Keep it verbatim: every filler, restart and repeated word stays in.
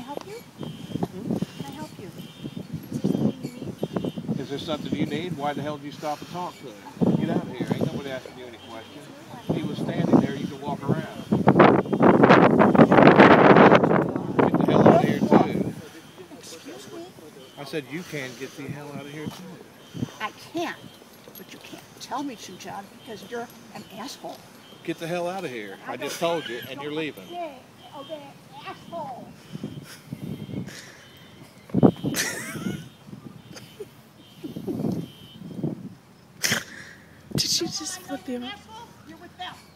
help you? Hmm? Can I help you? Is there something you need? Is there something you need? Why the hell did you stop and talk to him? Get out of here. Ain't nobody asking you any questions. He was standing there. You can walk around. Get the hell out of here, too. Excuse me? I said you can get the hell out of here, too. I can, but you can't tell me to, John, because you're an asshole. Get the hell out of here. I just told you, and you're leaving. Okay, okay, asshole. Did you just flip him? Asshole, you're with them.